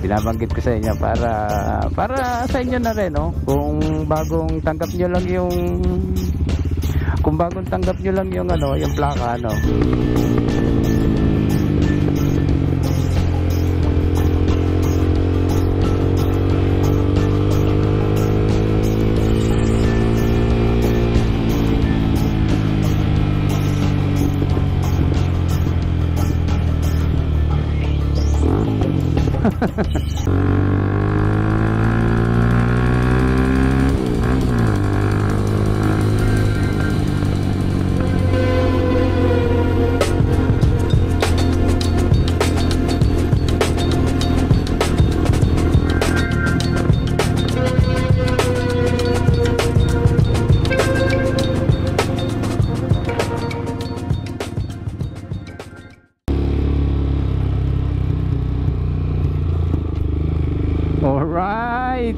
binabanggit ko sa inyo para sa inyo na rin, no? Kung bagong tanggap nyo lang yung ano, yung plaka, no? Alright.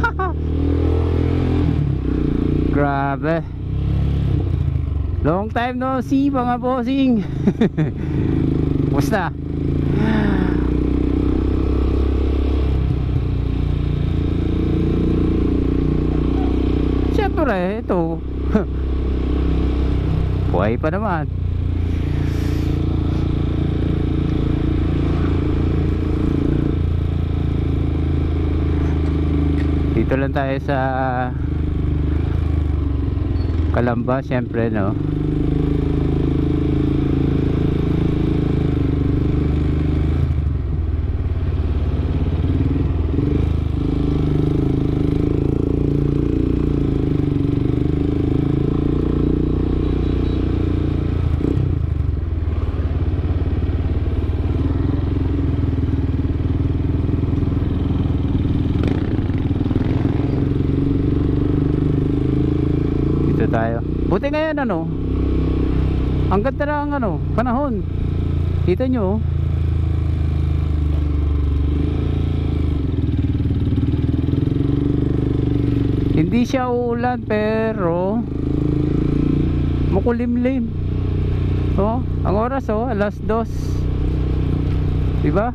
Grabe. Long time no see mga bossing. Musta? Siyempre ito. Buhay pa naman. Dito lang tayo sa Calamba, syempre, no? Tayo. Buti ngayon ano, ang ganda na ang ano, panahon. Kita nyo, hindi siya uulan pero makulimlim. Oh, ang oras alas 2. Diba?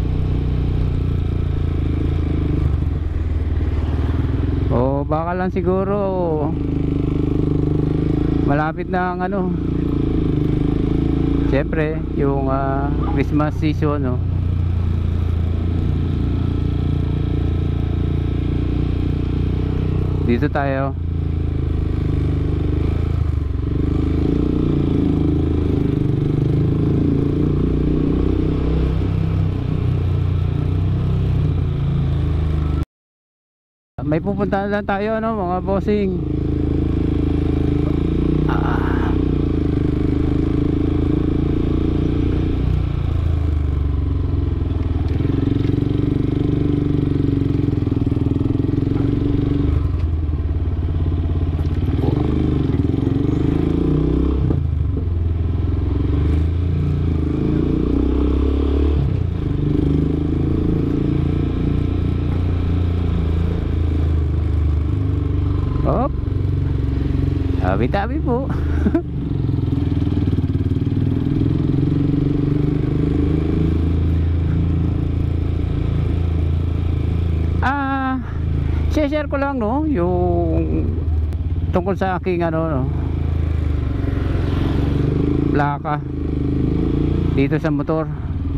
Oh, baka lang siguro malapit na ang ano, siyempre yung Christmas season, no? Dito tayo. May pupuntahan lang tayo, no, mga bossing. Tabi-tabi po. Share ko lang, no, yung tungkol sa aking ano, no, plaka dito sa motor.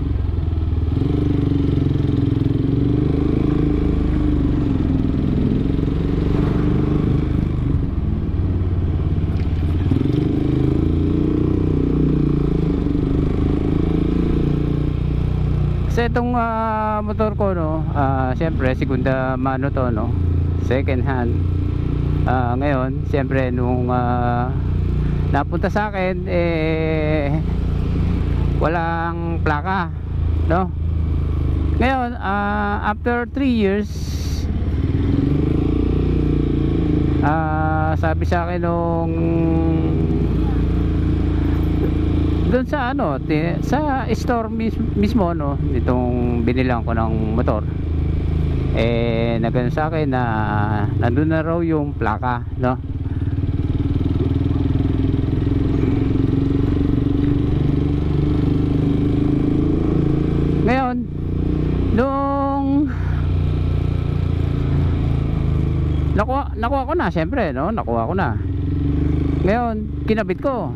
Kasi itong motor ko, no, siyempre segunda mano to, no, second hand. Ngayon siyempre nung napunta sa akin walang plaka, no. Ngayon after 3 years sabi sa akin nung doon sa ano, sa store mismo, no, itong binilang ko ng motor, nagano sa akin na nandun na raw yung plaka, no. Ngayon nung Nakuha ko na, syempre, no? Nakuha ko na. Ngayon, kinabit ko.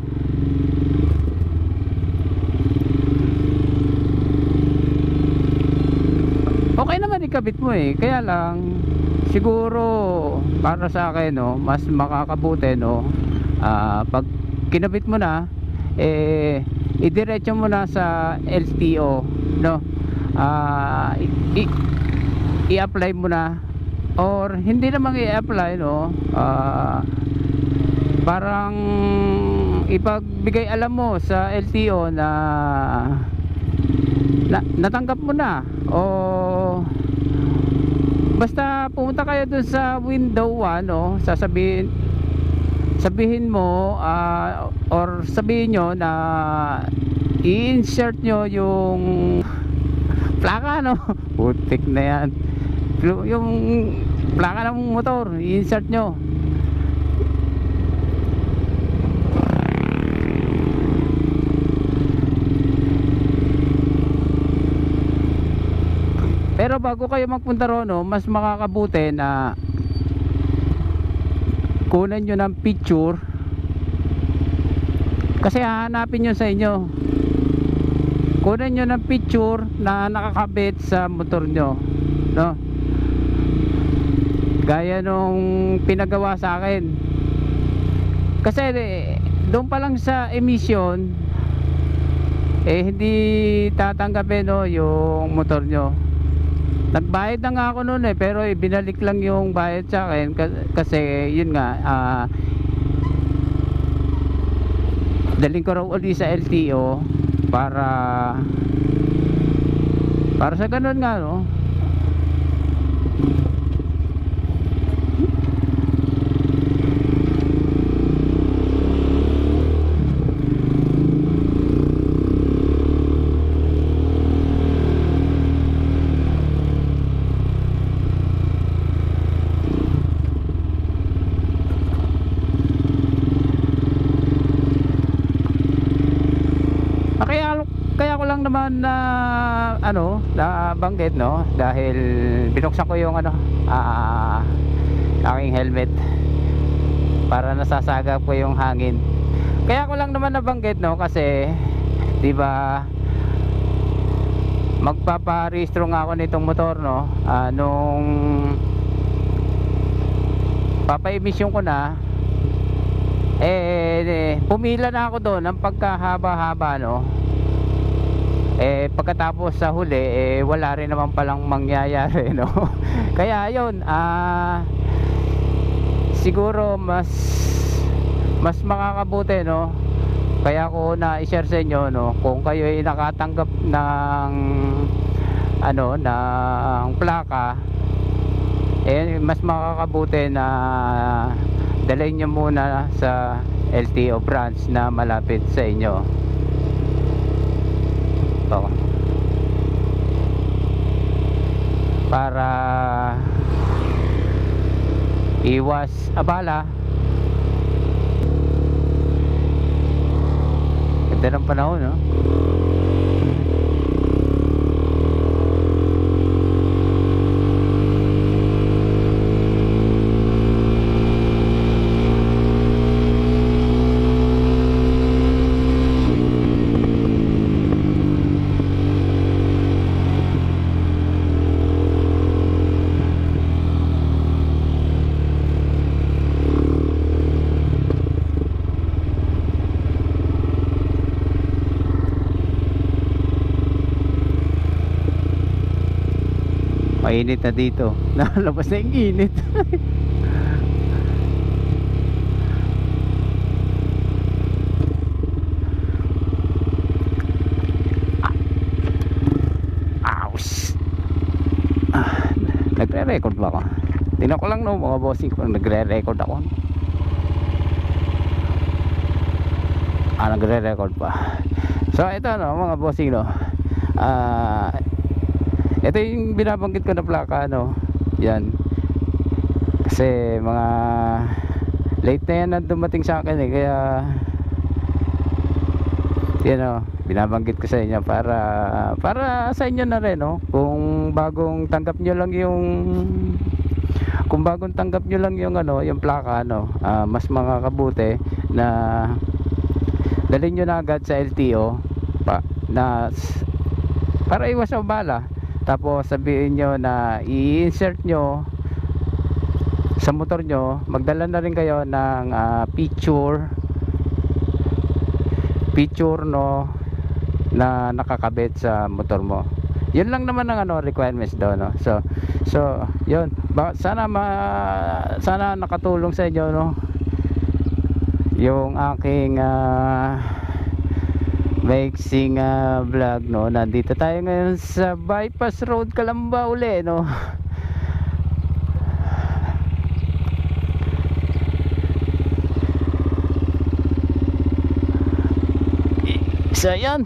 Okay naman ikabit mo eh. Kaya lang siguro para sa akin, no, mas makakabuti, no, pag kinabit mo na, idiretso mo na sa LTO, no. I-apply mo na, or hindi naman i-apply, no, parang ipagbigay alam mo sa LTO na natanggap mo na, o basta pumunta kayo dun sa window 1, no, sabihin mo, or sabihin nyo na i-insert nyo yung plaka, no. Putik na yan, yung plaka ng motor, i-insert nyo. Pero bago kayo magpunta ron, no, mas makakabuti na kunan nyo ng picture, kasi hahanapin nyo sa inyo. Kunan nyo ng picture na nakakabit sa motor nyo, no? Gaya nung pinagawa sa akin. Kasi doon pa lang sa emission, hindi tatanggapin, no, yung motor nyo. Nagbayad na nga ako noon pero binalik lang yung bayad sa akin kasi yun nga, daling ko raw ulit sa LTO para sa ganun nga, no. Kaya ko lang naman na nabanggit, no, dahil binuksan ko yung aking helmet para nasasagap ko yung hangin. Kaya ko lang naman nabanggit, no, kasi 'di ba magpaparehistro nga ako nitong motor, no, nung papa-emission ko na, pumila na ako doon ng pagkahaba-haba, no. Pagkatapos sa huli, wala rin naman palang mangyayari, no. Kaya yun, siguro mas makakabuti, no. Kaya ko na i-share sa inyo, no, kung kayo ay nakatanggap ng ng plaka, mas makakabuti na dalhin nyo muna sa LTO branch na malapit sa inyo. Para iwas abala. Ganda ng panahon, no? Mainit na dito. Nalabas na yung init. Ouch. Nagre-record ba ako? Tingnan ko lang, no, mga bossing, kung nagre-record ako. Nagre-record pa. So ito, no, mga bossing, no, ito yung binabanggit ko na plaka, no. Yan. Kasi mga late na yan na dumating sa akin, kaya yan, no, binabanggit ko sa inyo para sa inyo na rin, no. Kung bagong tanggap nyo lang yung Kung bagong tanggap nyo lang yung ano, yung plaka, ano, mas makakabuti na dalhin nyo na agad sa LTO para iwas sa bala. Tapos sabihin nyo na i-insert nyo sa motor nyo, magdala na rin kayo ng picture no, na nakakabit sa motor mo. Yun lang naman ang ano, requirements doon, no? So yun, sana nakatulong sa inyo, no, yung aking maiksing vlog, no. Nandito tayo ngayon sa bypass road Calamba uli, no. So yan,